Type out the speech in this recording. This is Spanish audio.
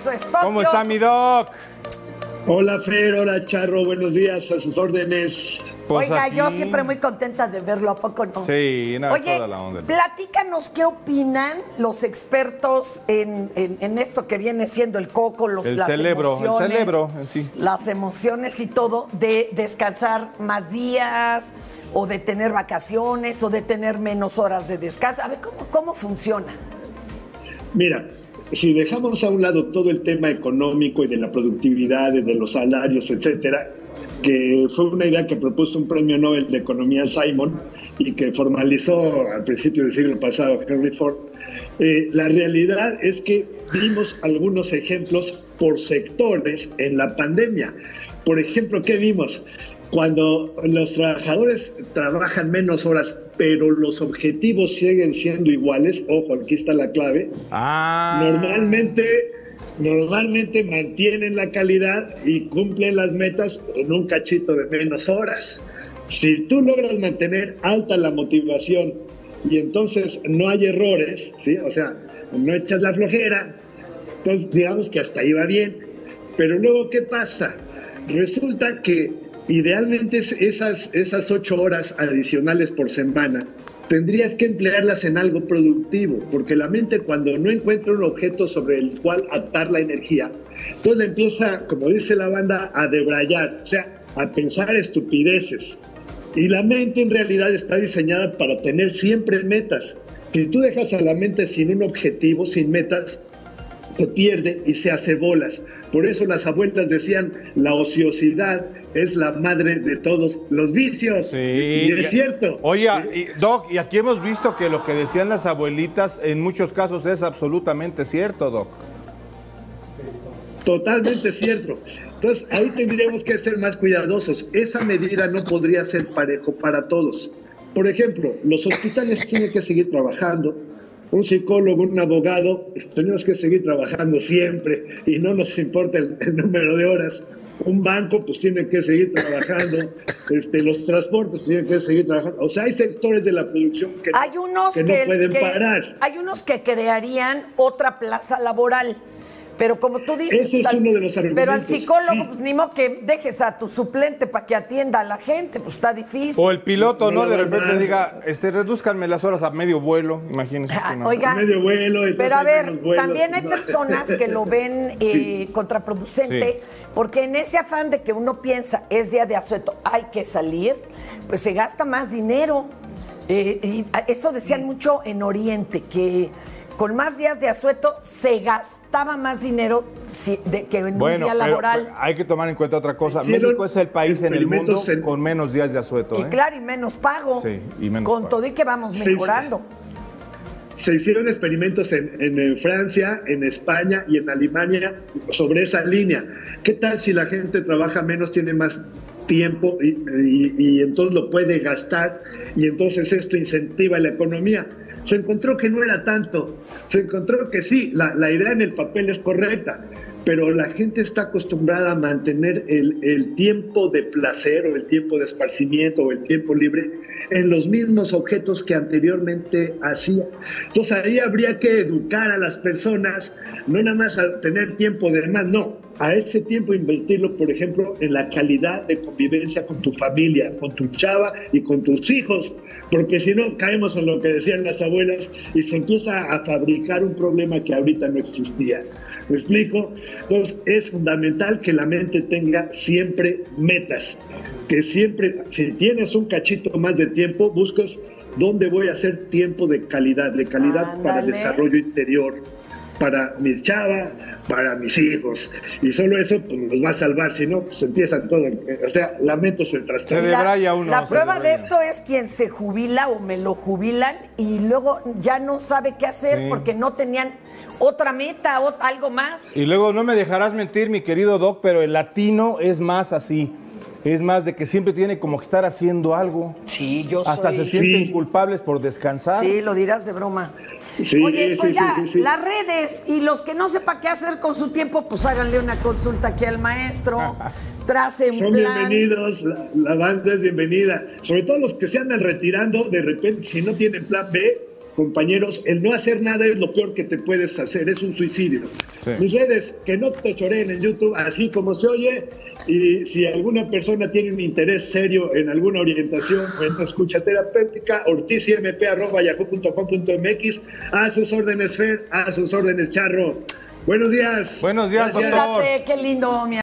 Eso es Tokio. ¿Cómo está mi Doc? Hola Fer, hola Charro, buenos días, a sus órdenes. Pues oiga, aquí... yo siempre muy contenta de verlo, ¿a poco no? Sí, nada, oye, toda la onda. Platícanos qué opinan los expertos en esto que viene siendo el coco, el cerebro en sí. Las emociones y todo, de descansar más días, o de tener vacaciones, o de tener menos horas de descanso. A ver, ¿cómo funciona? Mira, si dejamos a un lado todo el tema económico y de la productividad, de los salarios, etcétera, que fue una idea que propuso un premio Nobel de Economía Simon y que formalizó al principio del siglo pasado Henry Ford, la realidad es que vimos algunos ejemplos por sectores en la pandemia. Por ejemplo, ¿qué vimos? Cuando los trabajadores trabajan menos horas, pero los objetivos siguen siendo iguales, ojo, aquí está la clave, normalmente mantienen la calidad y cumplen las metas en un cachito de menos horas. Si tú logras mantener alta la motivación y entonces no hay errores, ¿sí? O sea, no echas la flojera, entonces digamos que hasta ahí va bien. Pero luego, ¿qué pasa? Resulta que idealmente esas 8 horas adicionales por semana tendrías que emplearlas en algo productivo, porque la mente, cuando no encuentra un objeto sobre el cual atar la energía, entonces empieza, como dice la banda, a debrayar, o sea, a pensar estupideces. Y la mente en realidad está diseñada para tener siempre metas. Si tú dejas a la mente sin un objetivo, sin metas, se pierde y se hace bolas. Por eso las abuelas decían, la ociosidad es la madre de todos los vicios. Sí. Y es cierto. Oye, ¿sí? Doc, y aquí hemos visto que lo que decían las abuelitas en muchos casos es absolutamente cierto, Doc. Totalmente cierto. Entonces, ahí tendríamos que ser más cuidadosos. Esa medida no podría ser parejo para todos. Por ejemplo, los hospitales tienen que seguir trabajando. Un psicólogo, un abogado, tenemos que seguir trabajando siempre y no nos importa el número de horas. Un banco, pues tiene que seguir trabajando. Los transportes, pues, tienen que seguir trabajando. O sea, hay sectores de la producción que no pueden parar. Hay unos que crearían otra plaza laboral. Pero como tú dices, ese es uno de los argumentos. Pero al psicólogo, sí, pues ni modo que dejes a tu suplente para que atienda a la gente, pues está difícil. O el piloto, ¿no? De repente verdad. diga, redúzcanme las horas a medio vuelo, imagínense. Oiga, medio vuelo, pero a ver, vuelos, también hay personas que lo ven contraproducente, porque en ese afán de que uno piensa, es día de asueto, hay que salir, pues se gasta más dinero. Y eso decían mucho en Oriente, que con más días de asueto se gastaba más dinero que en un día laboral. Pero hay que tomar en cuenta otra cosa. México es el país en el mundo con menos días de asueto. Y claro, y menos pago. Sí, y menos con pago. todo y que vamos mejorando. Se hicieron experimentos en Francia, en España y en Alemania sobre esa línea. ¿Qué tal si la gente trabaja menos, tiene más tiempo y entonces lo puede gastar y entonces esto incentiva la economía? Se encontró que no era tanto, se encontró que sí, la idea en el papel es correcta, pero la gente está acostumbrada a mantener el tiempo de placer o el tiempo de esparcimiento o el tiempo libre en los mismos objetos que anteriormente hacía. Entonces ahí habría que educar a las personas, no nada más a tener tiempo de más, no, a ese tiempo invertirlo, por ejemplo, en la calidad de convivencia con tu familia, con tu chava y con tus hijos, porque si no caemos en lo que decían las abuelas y se empieza a fabricar un problema que ahorita no existía. ¿Me explico? Entonces es fundamental que la mente tenga siempre metas, que siempre, si tienes un cachito más de tiempo, buscas dónde voy a hacer tiempo de calidad para desarrollo interior, para mis chavas, para mis hijos, y solo eso pues, nos va a salvar, si no, pues empiezan todo, o sea, la mente se trastorna. Se debraya uno. La prueba de esto es quien se jubila o me lo jubilan y luego ya no sabe qué hacer porque no tenían otra meta, algo más. Y luego no me dejarás mentir, mi querido Doc, pero el latino es más así. Es más de que siempre tiene como que estar haciendo algo. Sí, yo Hasta soy... se sienten culpables por descansar. Sí, lo dirás de broma. Sí, Oye, sí, sí. las redes y los que no sepa qué hacer con su tiempo, pues háganle una consulta aquí al maestro. Trace un Son plan. bienvenidos, la banda es bienvenida. Sobre todo los que se andan retirando, de repente, si no tienen plan B, compañeros, el no hacer nada es lo peor que te puedes hacer, es un suicidio. Sí. Mis redes, que no te choreen en YouTube, así como se oye, y si alguna persona tiene un interés serio en alguna orientación o en escucha terapéutica, ortizimp@yahoo.com.mx, a sus órdenes, Fer, a sus órdenes, Charro. Buenos días. Buenos días, Gracias. doctor. Fíjate, qué lindo, mi